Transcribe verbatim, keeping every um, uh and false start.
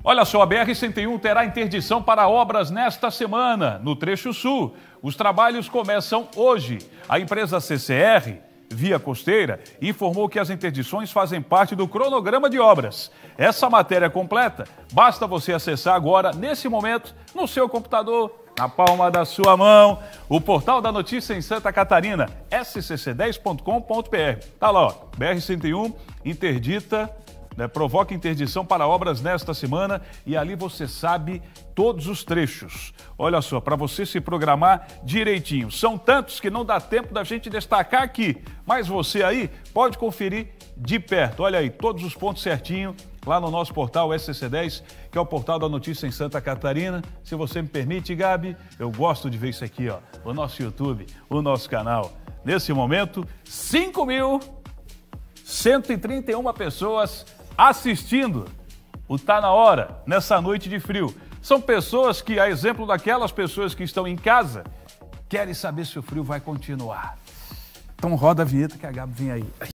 Olha só, a B R cento e um terá interdição para obras nesta semana, no trecho sul. Os trabalhos começam hoje. A empresa C C R, Via Costeira, informou que as interdições fazem parte do cronograma de obras. Essa matéria completa, basta você acessar agora, nesse momento, no seu computador, na palma da sua mão, o portal da notícia em Santa Catarina, s c c dez ponto com ponto b r. Tá lá, ó, B R cento e um interdita, né, provoca interdição para obras nesta semana e ali você sabe todos os trechos. Olha só, para você se programar direitinho. São tantos que não dá tempo da gente destacar aqui, mas você aí pode conferir de perto. Olha aí, todos os pontos certinho lá no nosso portal S C dez, que é o portal da notícia em Santa Catarina. Se você me permite, Gabi, eu gosto de ver isso aqui, ó, o nosso YouTube, o nosso canal. Nesse momento, cinco mil cento e trinta e uma pessoas assistindo o Tá Na Hora, nessa noite de frio. São pessoas que, a exemplo daquelas pessoas que estão em casa, querem saber se o frio vai continuar. Então roda a vinheta que a Gabi vem aí.